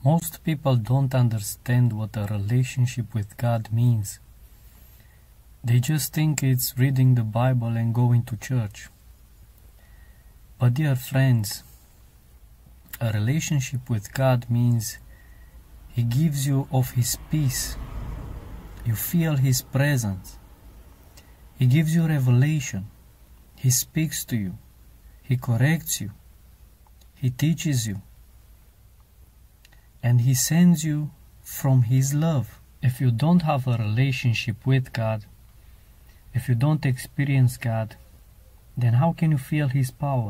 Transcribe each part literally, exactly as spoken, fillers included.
Most people don't understand what a relationship with God means. They just think it's reading the Bible and going to church. But dear friends, a relationship with God means He gives you of His peace. You feel His presence. He gives you revelation. He speaks to you. He corrects you. He teaches you. And He sends you from His love. If you don't have a relationship with God, if you don't experience God, then how can you feel His power?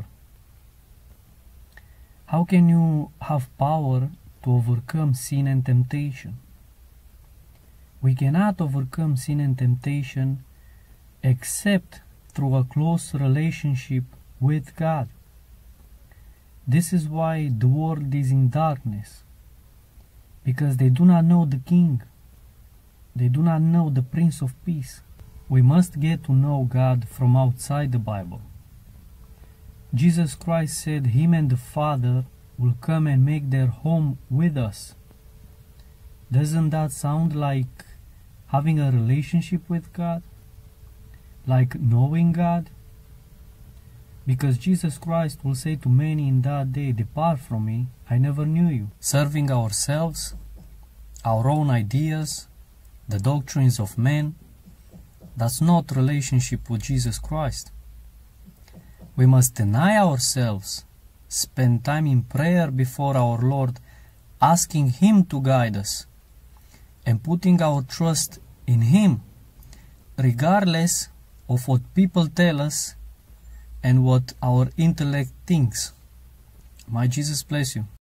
How can you have power to overcome sin and temptation? We cannot overcome sin and temptation except through a close relationship with God. This is why the world is in darkness, because they do not know the King. They do not know the Prince of Peace. We must get to know God from outside the Bible. Jesus Christ said Him and the Father will come and make their home with us. Doesn't that sound like having a relationship with God? Like knowing God? Because Jesus Christ will say to many in that day, "Depart from me, I never knew you." Serving ourselves, our own ideas, the doctrines of men, that's not relationship with Jesus Christ. We must deny ourselves, spend time in prayer before our Lord, asking Him to guide us, and putting our trust in Him, regardless of what people tell us and what our intellect thinks. May Jesus bless you.